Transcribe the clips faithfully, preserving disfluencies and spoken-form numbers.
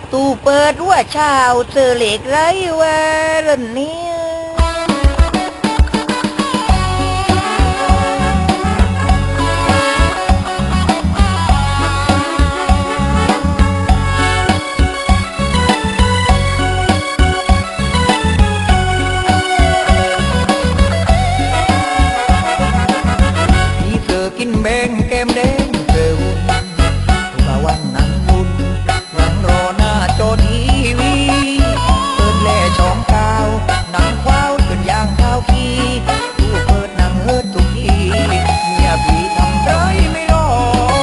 ตูเปิดว่าชาวเจอเหล็กไรวะรนเนี่ยกินแบงแก้มแดงเจอวุ่นว่าวันนั้นวุ่นนั่งรอหน้าจอทีวีเปิดแล่ช่องเก้านั่งคว้าวจนยางเท้าขี้ผู้เปิดนั่งเฮิดทุกทีเมียพี่ทำไรไม่รอ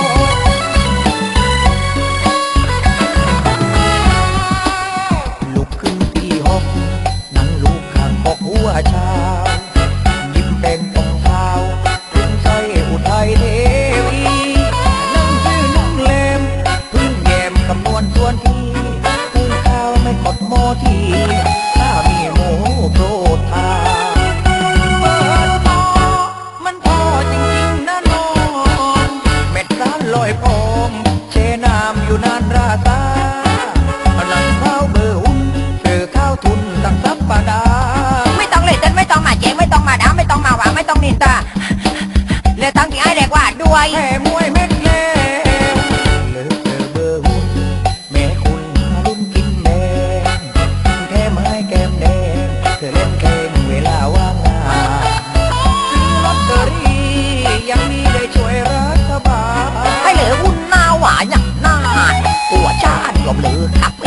ลุกขึ้นที่ห้องนั่งลูกข้างบอกหัวชายิ้มแป้งตรงเท้าอุทัยเทวีนั่งชื่อนุ่งเลมพึ่งแยมคำนวณส่วนที่พึ่งข้าวไม่กดโมทีถ้ามีโมโปรดทาเปิดหม้อมันพอจริงๆนะนอนเม็ดร้านลอยพองเชน้ำอยู่นานราตานั่งข้าวเบอร์หุ้นเจอข้าวทุนตั้งซับปาดาไม่ต้องเลยเต้นไม่ต้องมาแจ้งไม่ต้องมาด่าไม่ต้องมาว่าไม่ต้องนินตาและตั้งที่ไอ้แดกว่าด้วยแม่มวยเม็ดเล่เลิกเจอเบอร์หุ่นแม่คุณมาลุ้นกินแดงแค่ไม้แก้มแดงเธอเล่นแข่งเวลาว่างงานซื้อลอตเตอรี่ยังมีได้ช่วยรัฐบาลให้เหลือหุ่นหน้าหวานอย่างนานตัวชาติยอมเหลือขับปี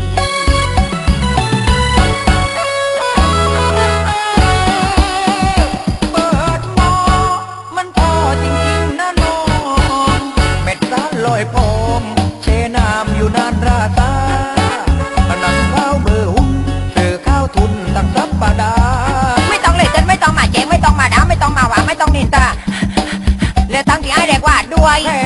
ลอยพองเชน้ำอยู่นานราตานั่งข้าวเบอร์หุ้นเจอข้าวทุนตั้งซับปาดาไม่ต้องเลยเต้นไม่ต้องมาแจ้งไม่ต้องมาด่าไม่ต้องมาว่าไม่ต้องนินตาและตั้งที่ไอ้แดกว่าด้วย